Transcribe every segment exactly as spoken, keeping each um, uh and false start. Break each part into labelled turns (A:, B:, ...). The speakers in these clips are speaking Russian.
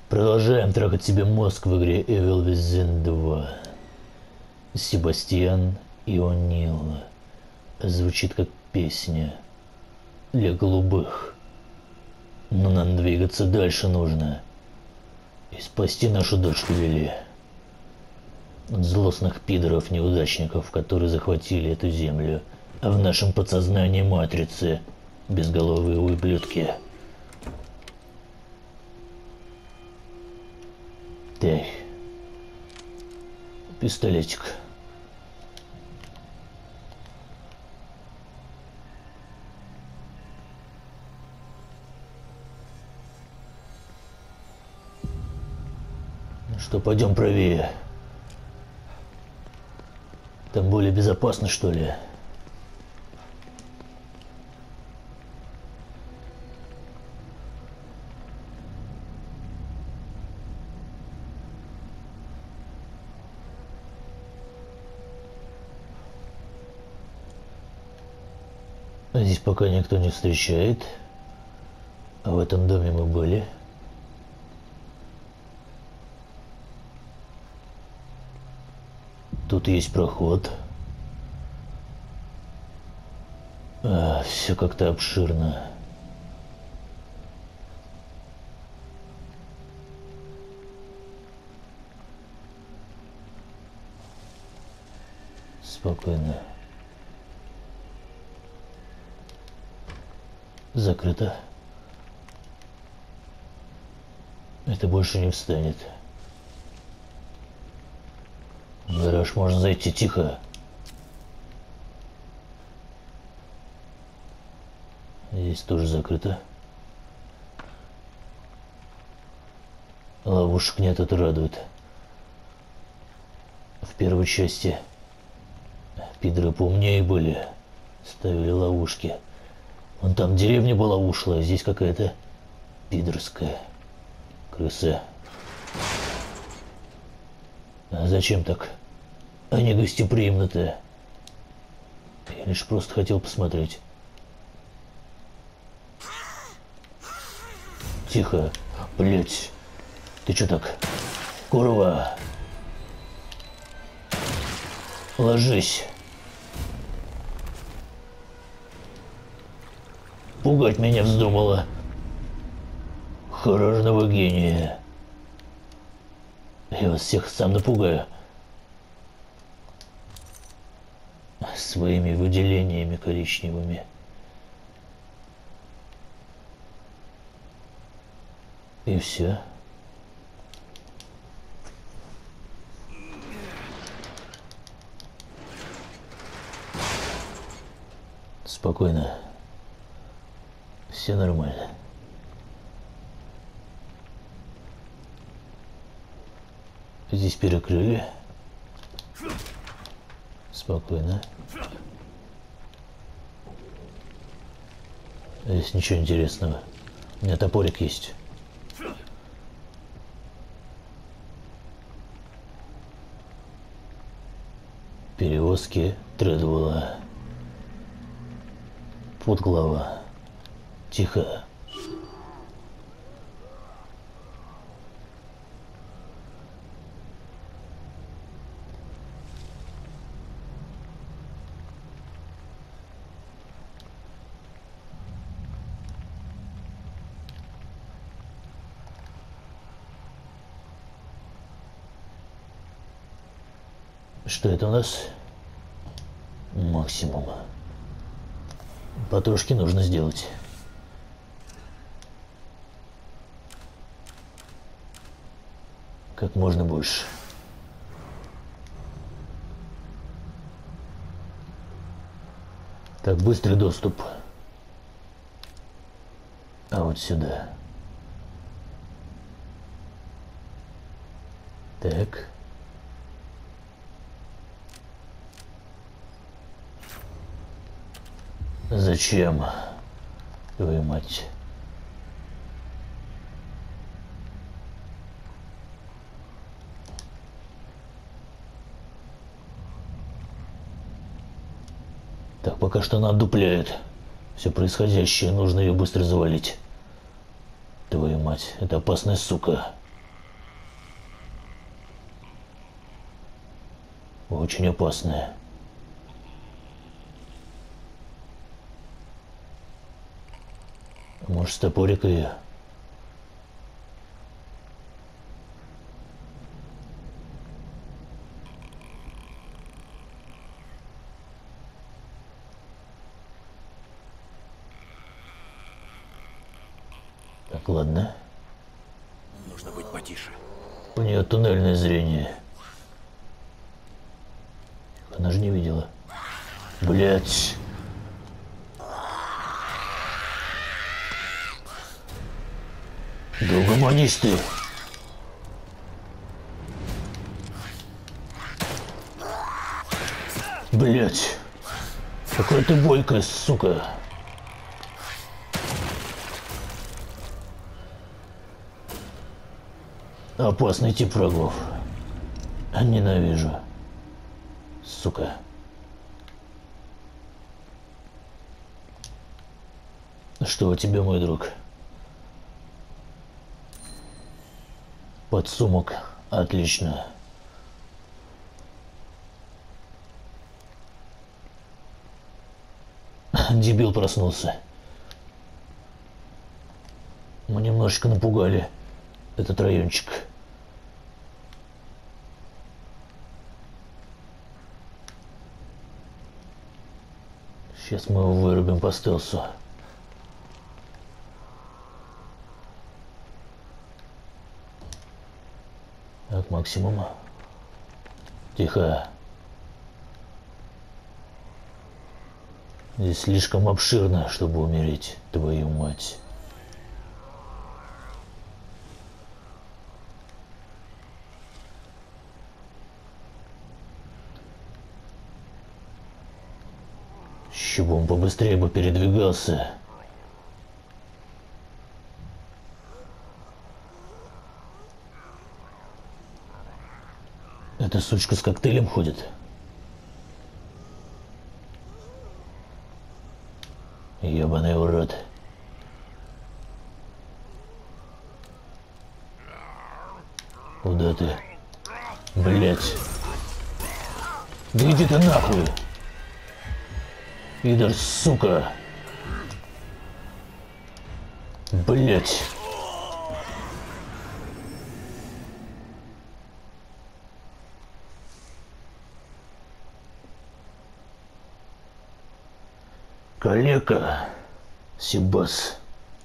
A: Продолжаем трахать себе мозг в игре Evil Within два. Себастьян и О'Нил. Звучит как песня для голубых. Но нам двигаться дальше нужно. И спасти нашу дочку вели. От злостных пидоров-неудачников, которые захватили эту землю. А в нашем подсознании матрицы безголовые ублюдки. Так. Пистолетик. Ну что, пойдем правее. Там более безопасно, что ли? Здесь пока никто не встречает. А в этом доме мы были. Тут есть проход. А, все как-то обширно. Спокойно. Закрыто. Это больше не встанет. В гараж можно зайти тихо. Здесь тоже закрыто. Ловушек нет, это радует. В первой части пидоры поумнее были. Ставили ловушки. Вон там деревня была ушлая, здесь какая-то пидорская крыса. А зачем так? Они гостеприимны-то. Я лишь просто хотел посмотреть. Тихо. Блять. Ты чё так? Курва. Ложись. Пугать меня вздумала. Хоррорного гения. Я вас всех сам напугаю. Своими выделениями коричневыми. И все. Спокойно. Все нормально. Здесь перекрыли. Спокойно. Здесь ничего интересного. У меня топорик есть. Перевозки Тредвелла. Подглава. Тихо. Что это у нас? Максимум. Потрошки нужно сделать. Как можно больше. Так, быстрый доступ. А вот сюда. Так. Зачем? Твою мать. Так, пока что она отдупляет. Все происходящее, нужно ее быстро завалить. Твою мать, это опасная сука. Очень опасная. Может, с топорика ее? Так, ладно.
B: Нужно быть потише.
A: У нее туннельное зрение. Она же не видела. Блять. Да угомонись ты. Блять. Какая ты бойкая, сука. Опасный тип врагов. Ненавижу. Сука. Что у тебя, мой друг? Подсумок. Отлично. Дебил проснулся. Мы немножечко напугали этот райончик. Сейчас мы его вырубим по стелсу. От максимума. Тихо. Здесь слишком обширно, чтобы умереть, твою мать. Еще бы он побыстрее бы передвигался. Эта сучка с коктейлем ходит. Ебаный урод. Куда ты? Блять. Да иди ты нахуй. Пидор, сука. Блять. Калека. Сибас.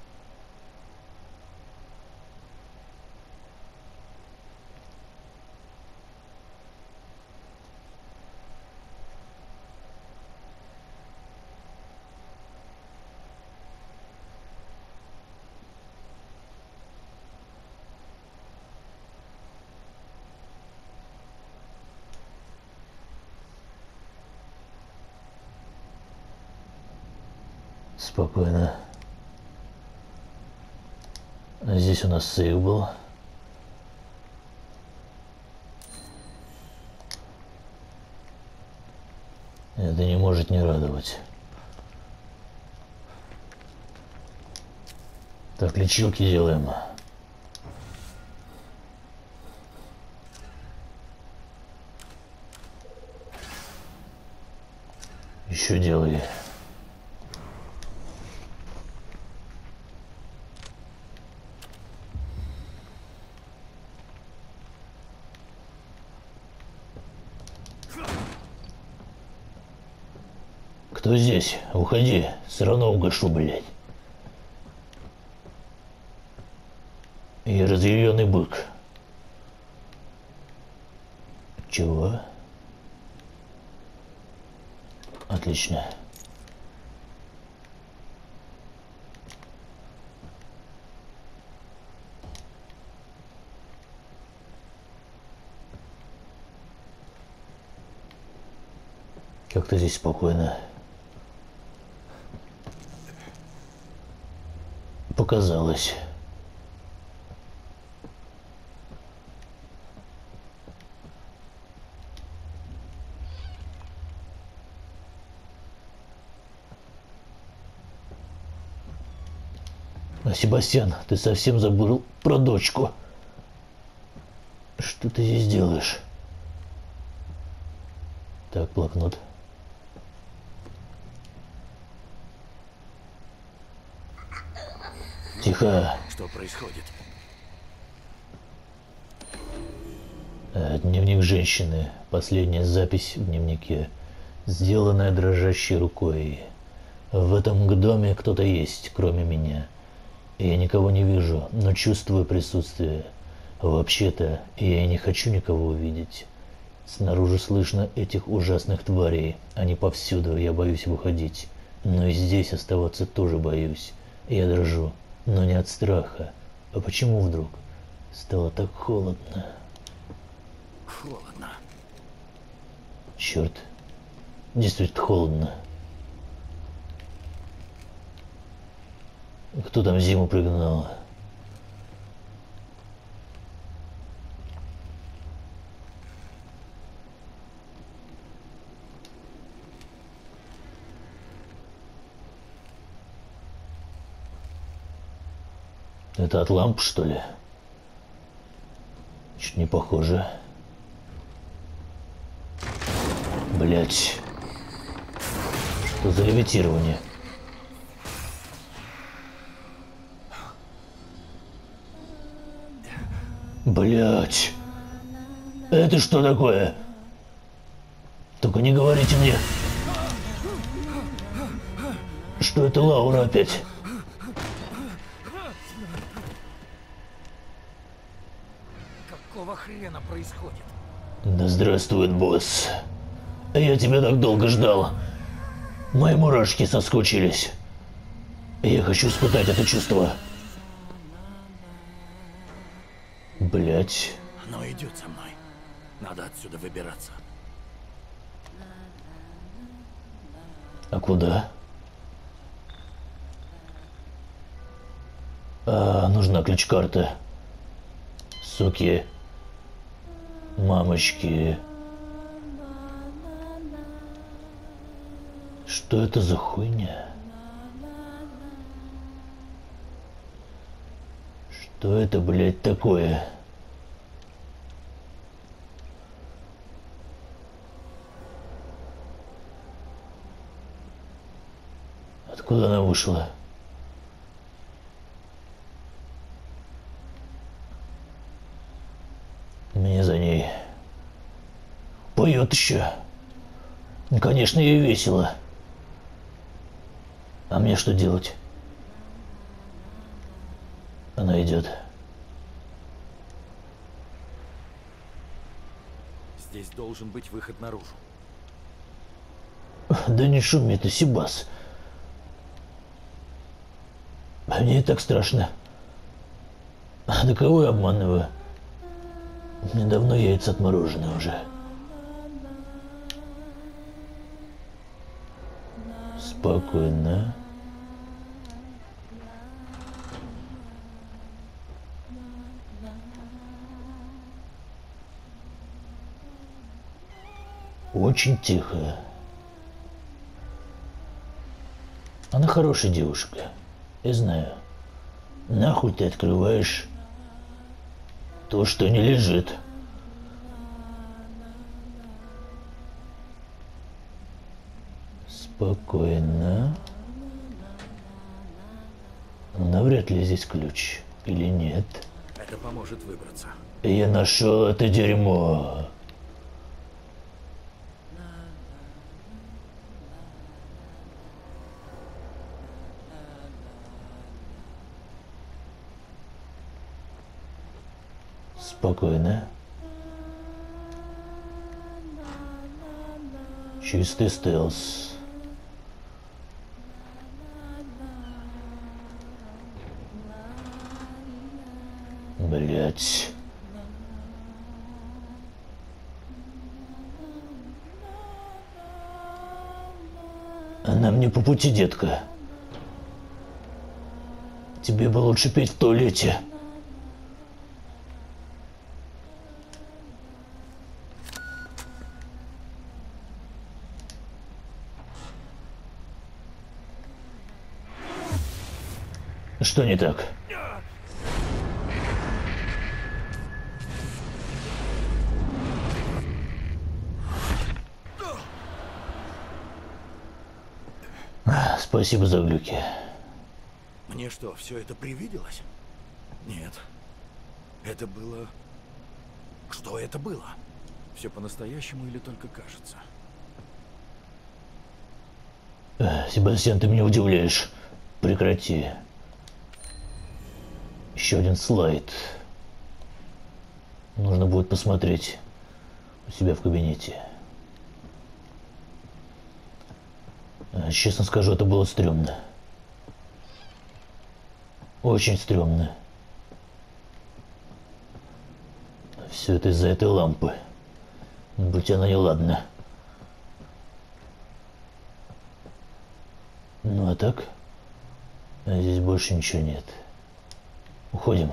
A: Спокойно. Здесь у нас сейв был. Это не может не радовать. Так, лечилки делаем. Еще делай. Кто здесь? Уходи, все равно угашу, блядь. И разъяренный бык. Чего? Отлично. Как-то здесь спокойно. Показалось. А, Себастьян, ты совсем забыл про дочку. Что ты здесь делаешь? Так, блокнот. Тихо.
B: Что происходит?
A: Э, Дневник женщины. Последняя запись в дневнике, сделанная дрожащей рукой. В этом доме кто-то есть, кроме меня. Я никого не вижу, но чувствую присутствие. Вообще-то, я и не хочу никого увидеть. Снаружи слышно этих ужасных тварей. Они повсюду, я боюсь выходить. Но и здесь оставаться тоже боюсь. Я дрожу, но не от страха. А почему вдруг стало так холодно?
B: Холодно.
A: Черт, действительно холодно. Кто там зиму пригнал? Это от ламп, что ли? Чуть не похоже. Блять. Что за левитирование? Блять. Это что такое? Только не говорите мне, что это Лаура опять.
B: Какого хрена происходит?
A: Да здравствует, босс. Я тебя так долго ждал. Мои мурашки соскучились. Я хочу испытать это чувство. Блять.
B: Оно идет со мной. Надо отсюда выбираться.
A: А куда? А, нужна ключ-карта. Суки. Мамочки. Что это за хуйня? Что это, блядь, такое? Откуда она вышла? Мне за ней. Поет еще. Ну, конечно, ей весело. А мне что делать? Она идет.
B: Здесь должен быть выход наружу.
A: Да не шуми ты, Сибас. Мне и так страшно. Да кого я обманываю? Мне давно яйца отморожены уже. Спокойно. Очень тихо. Она хорошая девушка. Я знаю. Нахуй ты открываешь то, что не лежит. Спокойно. Навряд ли здесь ключ. Или нет?
B: Это поможет выбраться.
A: Я нашел это дерьмо. Спокойно. Чистый стелс. Блять. Она мне по пути, детка. Тебе бы лучше петь в туалете. Что не так? Спасибо за глюки.
B: Мне что, все это привиделось? Нет. Это было... Что это было? Все по-настоящему или только кажется?
A: Себастьян, ты меня удивляешь. Прекрати. Еще один слайд. Нужно будет посмотреть у себя в кабинете. Честно скажу, это было стрёмно. Очень стрёмно. Все это из-за этой лампы. Будь она неладна. Ну а так, а здесь больше ничего нет. Уходим.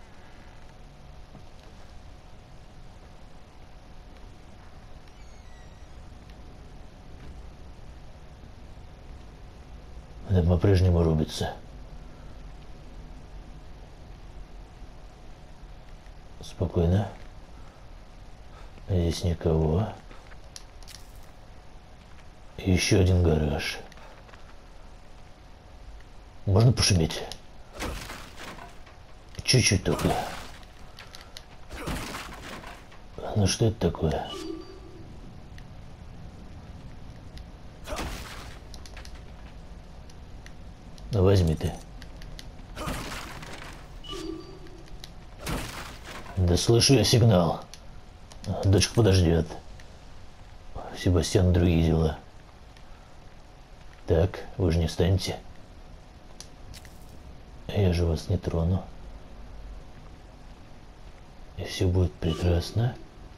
A: Это по-прежнему рубится. Спокойно. Здесь никого. Еще один гараж. Можно пошуметь? Чуть-чуть только. Ну что это такое? Ну возьми ты. Да слышу я сигнал. Дочка подождет. Себастьян, другие дела. Так, вы же не встанете. Я же вас не трону. И все будет прекрасно.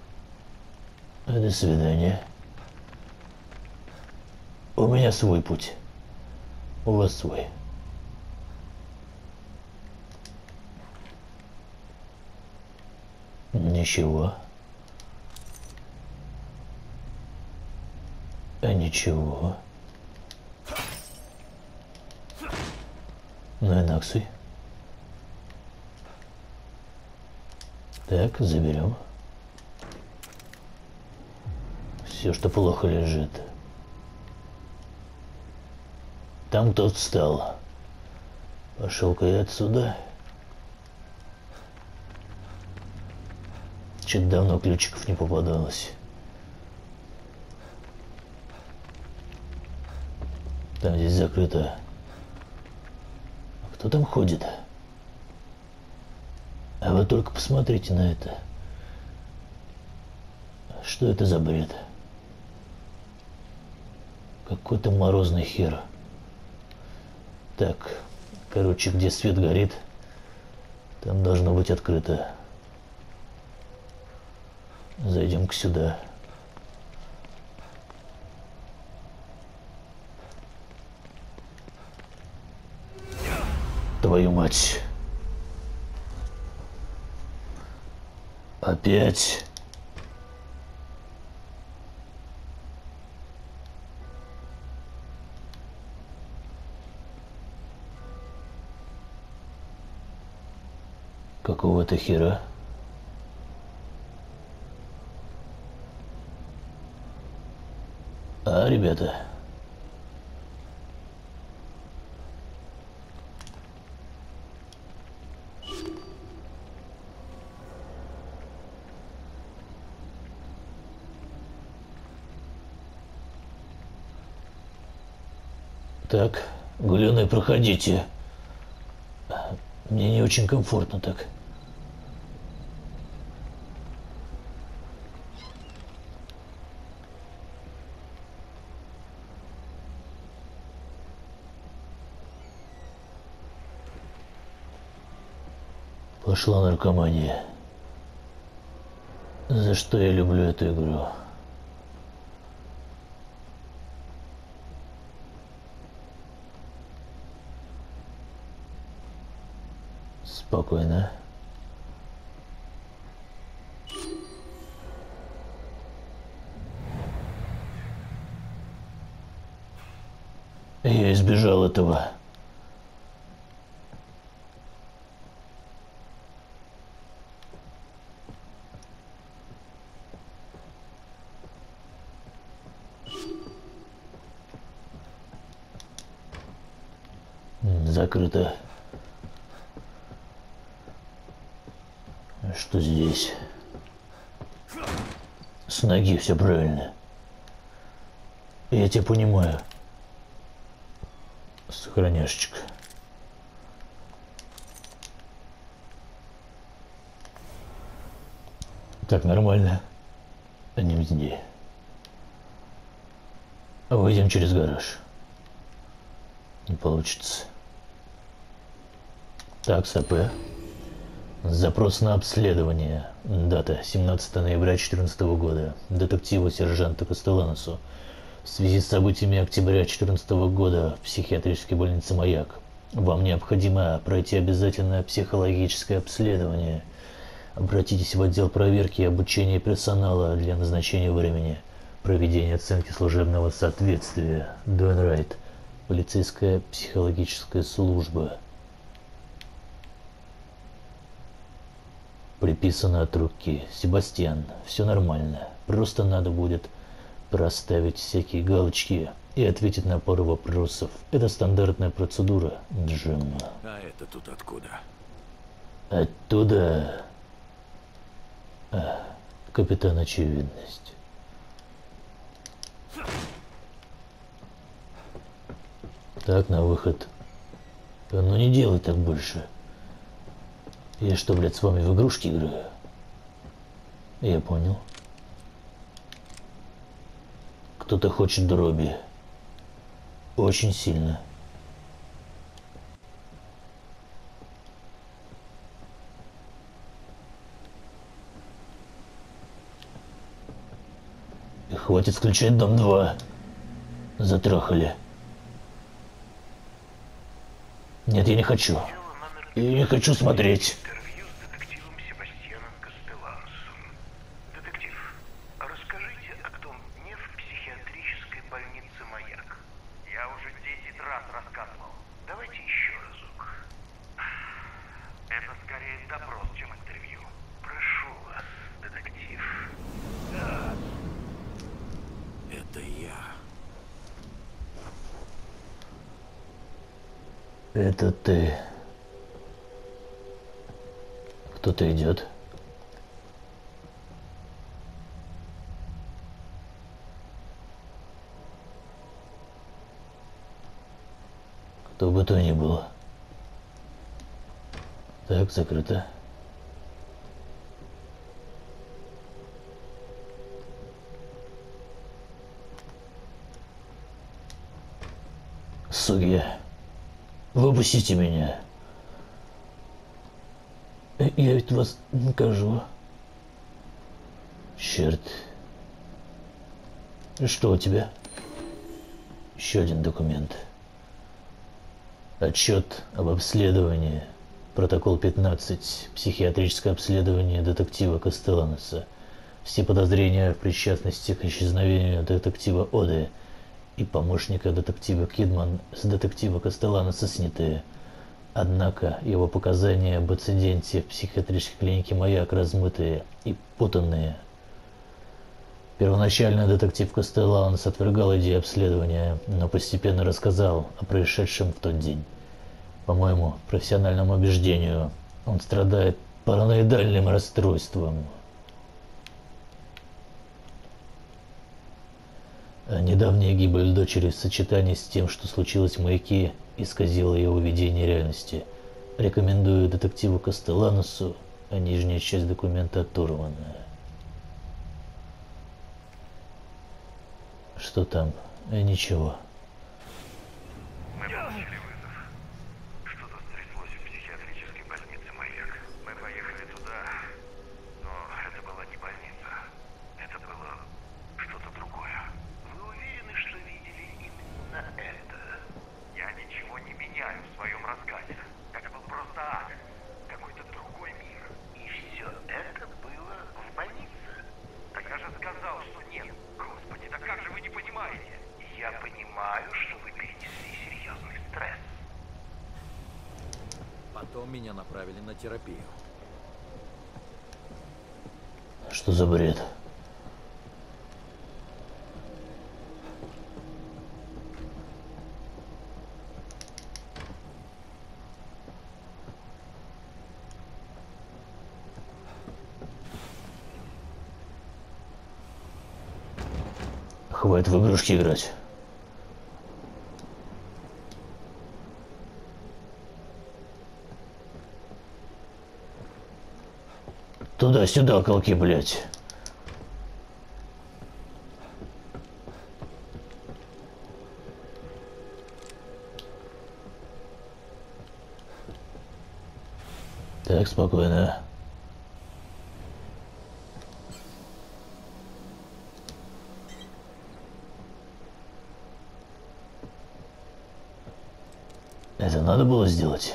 A: До свидания. У меня свой путь. У вас свой. Ничего. А ничего. Ну и наксуй. Так, заберем. Все, что плохо лежит. Там кто встал. Пошел-ка я отсюда. Что-то давно ключиков не попадалось. Там здесь закрыто. А кто там ходит? А вы только посмотрите на это. Что это за бред? Какой-то морозный хер. Так, короче, где свет горит, там должно быть открыто. Зайдем-ка сюда. Твою мать. Опять. Какого-то хера. А, ребята. Так, гуляны, проходите. Мне не очень комфортно так. Пошла наркомания. За что я люблю эту игру? Спокойно. Я избежал этого. Закрыто. Что здесь? С ноги все правильно. Я тебя понимаю. Сохраняшечка. Так, нормально. Не везде. Выйдем через гараж. Не получится. Так, СП. Запрос на обследование. Дата семнадцатое ноября две тысячи четырнадцатого года. Детективу сержанту Кастеланосу. В связи с событиями октября две тысячи четырнадцатого года в психиатрической больнице «Маяк» вам необходимо пройти обязательное психологическое обследование. Обратитесь в отдел проверки и обучения персонала для назначения времени. Проведение оценки служебного соответствия. Дуэн Райт. Полицейская психологическая служба. Приписано от руки. Себастьян, все нормально. Просто надо будет проставить всякие галочки и ответить на пару вопросов. Это стандартная процедура, Джим.
B: А это тут откуда?
A: Оттуда... А, капитан Очевидность. Так, на выход. Ну не делай так больше. Я что, блядь, с вами в игрушки играю? Я понял. Кто-то хочет дроби. Очень сильно. И хватит включать дом два. Затрахали. Нет, я не хочу. Я не хочу смотреть.
C: Интервью с детективом Себастьяном Кастеланосом. Детектив, расскажите о том дне в психиатрической больнице «Маяк». Я уже десять раз рассказывал. Давайте еще разок. Это скорее допрос, чем интервью. Прошу вас, детектив.
B: Да. Это я.
A: Это ты. Кто-то идет. Кто бы то ни было. Так, закрыто. Судья, выпустите меня. Я ведь вас накажу. Черт. Что у тебя? Еще один документ. Отчет об обследовании. Протокол пятнадцать. Психиатрическое обследование детектива Кастеланоса. Все подозрения в причастности к исчезновению детектива Оды и помощника детектива Кидман с детектива Кастеланоса сняты. Однако его показания об инциденте в психиатрической клинике «Маяк» размытые и путанные. Первоначально детектив Кастеланос отвергал идею обследования, но постепенно рассказал о происшедшем в тот день. По моему профессиональному убеждению, он страдает параноидальным расстройством. А недавняя гибель дочери в сочетании с тем, что случилось в «Маяке», исказило его видение реальности. Рекомендую детективу Кастеланосу, а нижняя часть документа оторвана. Что там? Э, ничего.
C: Мы получили вызов. Что-то стряслось в психиатрической больнице «Маяк». Мы поехали туда, но это была не больница. Это было что-то другое. Вы уверены, что видели именно это? Я ничего не меняю в своем рассказе. Это был просто ад. Какой-то другой мир. И все это было в больнице? Так я же сказал, что нет. Господи, да как же вы не понимаете? Я понимаю, что вы перенесли серьезный стресс.
B: Потом меня направили на терапию.
A: Что за бред? Хватит в игрушки играть. Туда-сюда, колки, блядь. Так, спокойно. Это надо было сделать.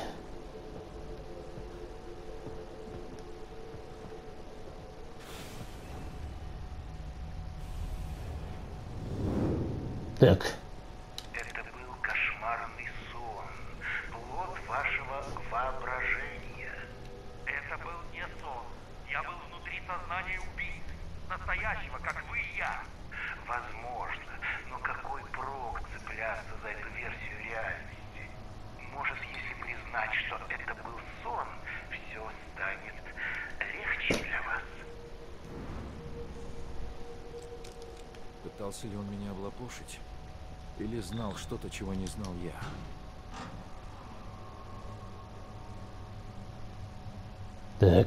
A: Так.
C: Это был кошмарный сон, плод вашего воображения. Это был не сон. Я был внутри сознания убийцы, настоящего, как вы и я. Возможно, но какой прок цепляться за эту версию реальности? Может, если признать, что это был сон, все станет легче для вас.
B: Пытался ли он меня облапошить? Или знал что-то, чего не знал я?
A: Так.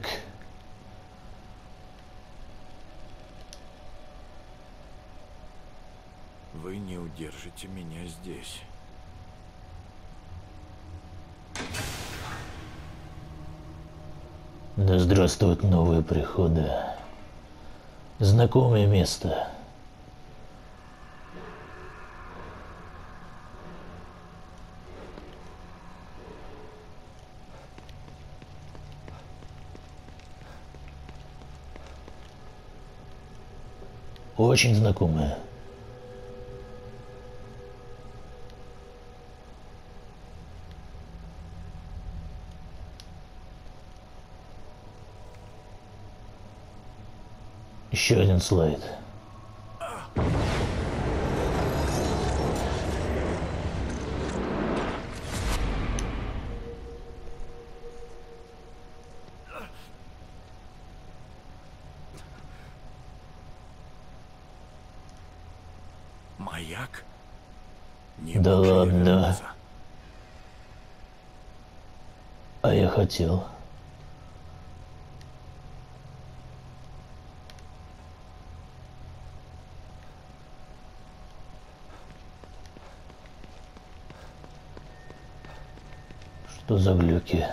B: Вы не удержите меня здесь.
A: Да здравствуют новые приходы. Знакомое место. Очень знакомое. Еще один слайд.
B: Маяк? Не
A: Да
B: мог же я
A: ладно.
B: вернуться.
A: А я хотел. Что за глюки?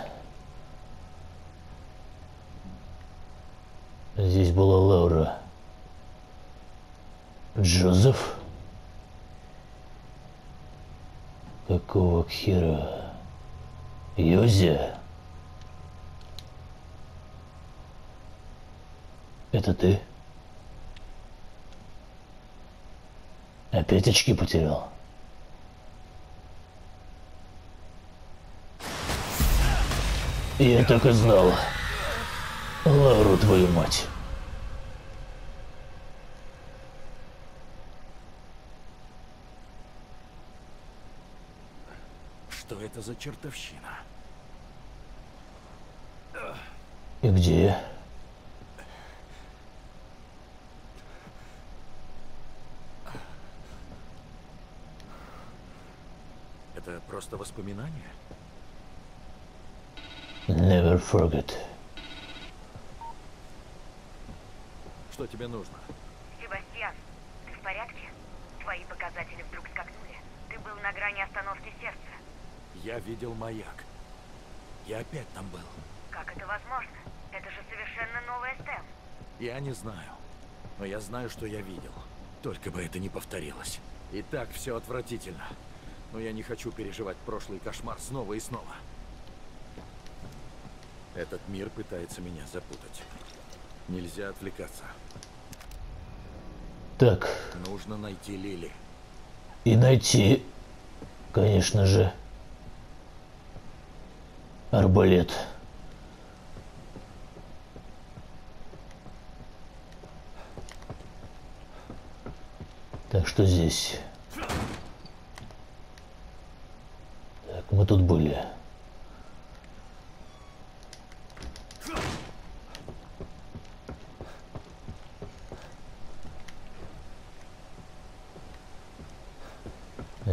A: Здесь была Лаура. Джозеф? Какого хера? Йози? Это ты? Опять очки потерял? Я так и знал. Лауру, твою мать.
B: Что это за чертовщина?
A: И где я?
B: Это просто воспоминания?
A: Never forget.
B: Что тебе нужно?
D: Себастьян, ты в порядке? Твои показатели вдруг скакнули. Ты был на грани остановки сердца.
B: Я видел маяк. Я опять там был.
D: Как это возможно? Это же совершенно новая Стэм.
B: Я не знаю. Но я знаю, что я видел. Только бы это не повторилось. И так все отвратительно. Но я не хочу переживать прошлый кошмар снова и снова. Этот мир пытается меня запутать. Нельзя отвлекаться.
A: Так,
B: Нужно найти Лили.
A: и найти, конечно же, арбалет. Так, что здесь? Так, мы тут были.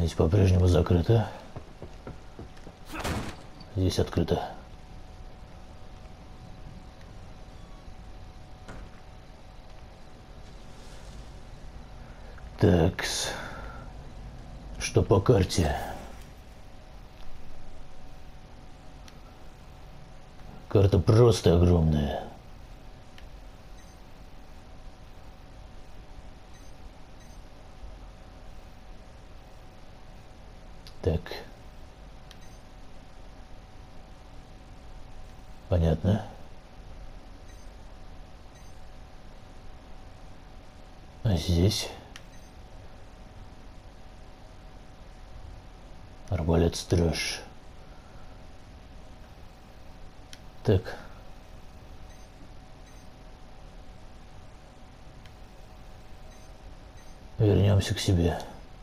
A: Здесь по-прежнему закрыто. Здесь открыто. Такс. Что по карте? Карта просто огромная. Так. Понятно. А здесь? Арбалет страж. Так. Вернемся к себе.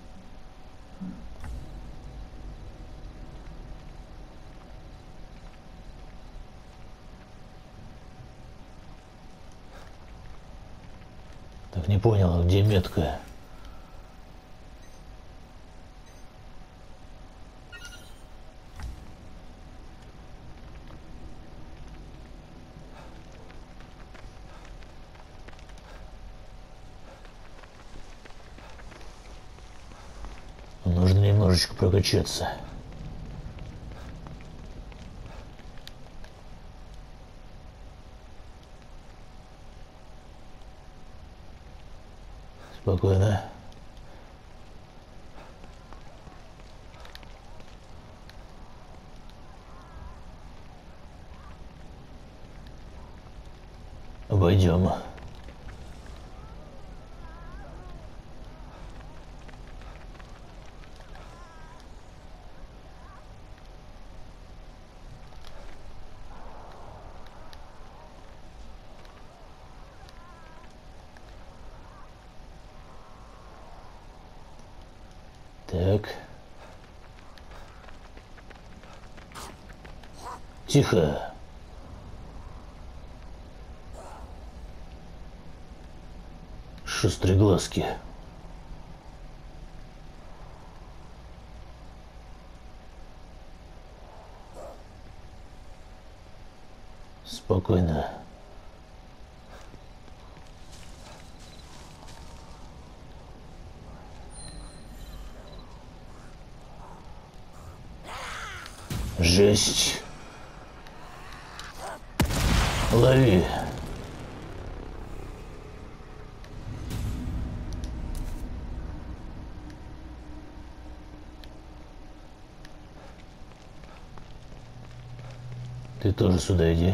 A: Так, не понял, где метка? Нужно немножечко прокачаться. Спокойно. Обойдем. Так. Тихо. Шустрые глазки. Спокойно. Жесть. Лови. Ты тоже сюда иди.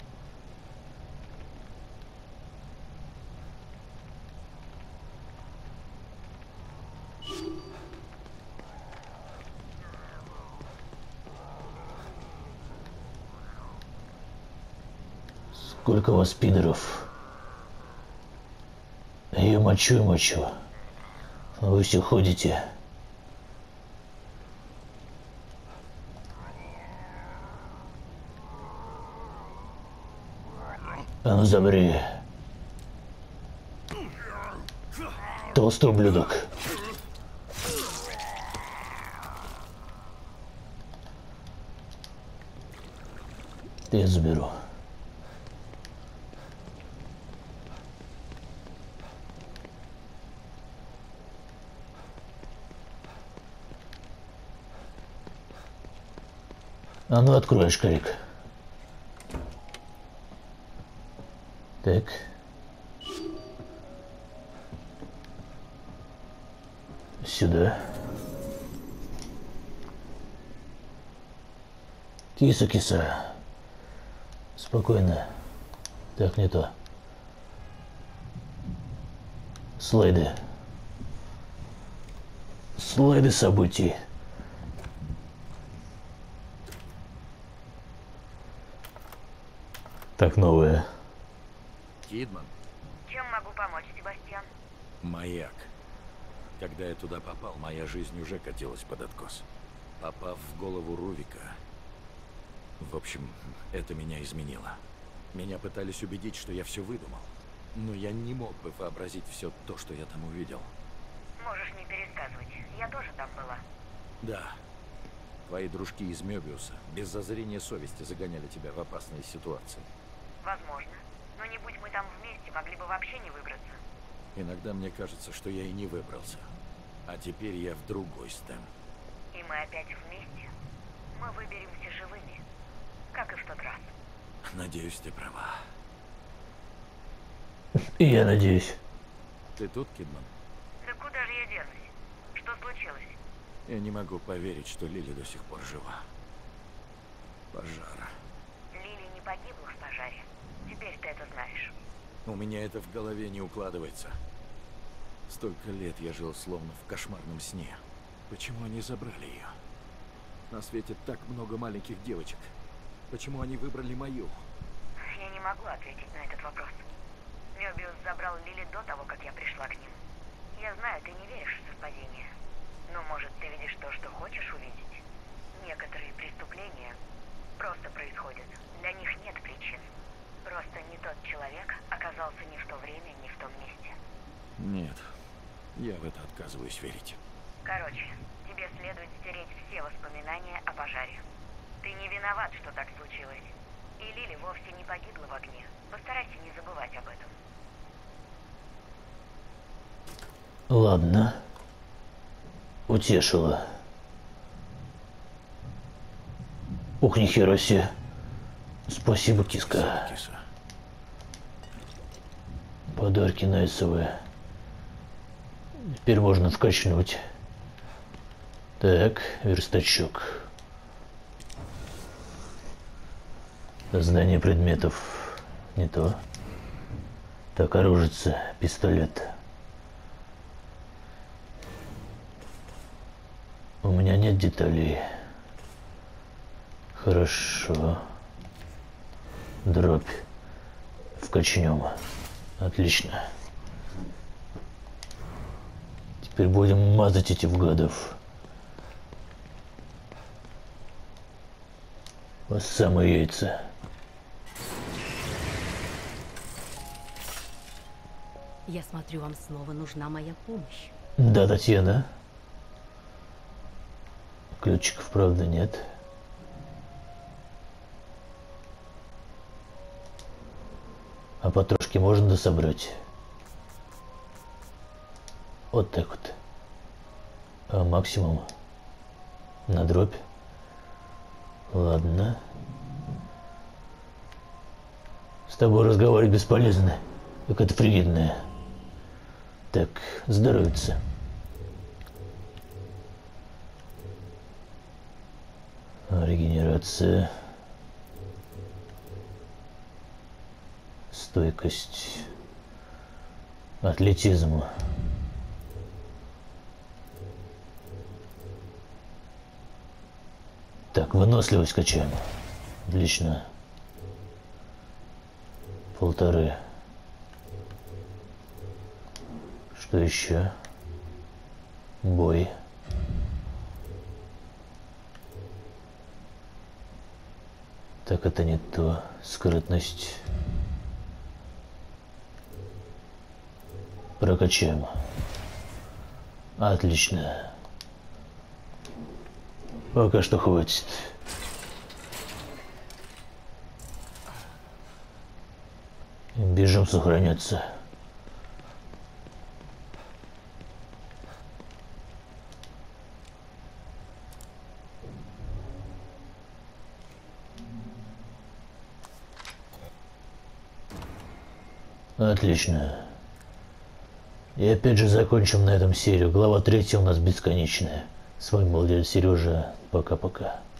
A: Сколько у вас пидоров? Я мочу и мочу. Вы все ходите. А ну замри. Толстый ублюдок. Я заберу. А ну откроешь, Карик. Так. Сюда. Киса, киса. Спокойно. Так, не то. Слайды. Слайды событий. Так, новое.
B: Кидман.
D: Чем могу помочь, Себастьян?
B: Маяк. Когда я туда попал, моя жизнь уже катилась под откос. Попав в голову Рувика. В общем, это меня изменило. Меня пытались убедить, что я все выдумал. Но я не мог бы вообразить все то, что я там увидел.
D: Можешь не пересказывать. Я тоже там была.
B: Да. Твои дружки из Мёбиуса без зазрения совести загоняли тебя в опасные ситуации.
D: Возможно. Но не будь мы там вместе, могли бы вообще не выбраться.
B: Иногда мне кажется, что я и не выбрался. А теперь я в другой Стэм.
D: И мы опять вместе. Мы выберемся живыми. Как и в тот раз.
B: Надеюсь, ты права.
A: И я надеюсь.
B: Ты тут, Кидман?
D: Да куда же я денусь? Что случилось?
B: Я не могу поверить, что Лили до сих пор жива. Пожар.
D: Лили не погибла в пожаре. Теперь ты это знаешь.
B: У меня это в голове не укладывается. Столько лет я жил словно в кошмарном сне. Почему они забрали ее? На свете так много маленьких девочек. Почему они выбрали мою?
D: Я не могу ответить на этот вопрос. Мёбиус забрал Лили до того, как я пришла к ним. Я знаю, ты не веришь в совпадение. Но, может, ты видишь то, что хочешь увидеть? Некоторые преступления просто происходят. Для них нет причин. Просто не тот человек оказался ни в то время, ни в том месте.
B: Нет, я в это отказываюсь верить.
D: Короче, тебе следует стереть все воспоминания о пожаре. Ты не виноват, что так случилось. И Лили вовсе не погибла в огне. Постарайся не забывать об этом.
A: Ладно. Утешила. Ух, нихера себе. Спасибо, киска.
B: Киса.
A: Подарки найсовые. Теперь можно вкачнуть. Так, верстачок. Создание предметов. Не то. Так, оружица, пистолет. У меня нет деталей. Хорошо. Дробь. Вкачнем. Отлично. Теперь будем мазать этих гадов. По самые яйца.
E: Я смотрю, вам снова нужна моя помощь.
A: Да, Татьяна. Ключиков, правда, нет. А потрошки можно дособрать? Вот так вот. А максимум на дробь. Ладно. С тобой разговаривать бесполезно. Какая-то фригидная. Так, здоровится. Регенерация. Стойкость. Атлетизм. Так, выносливость качаем. Отлично. Полторы. Что еще? Бой. Так, это не то. Скрытность. Прокачаем. Отлично. Пока что хватит. Бежим сохраняться. Отлично. И опять же закончим на этом серию. Глава третья у нас бесконечная. С вами был дядя Сережа. Пока-пока.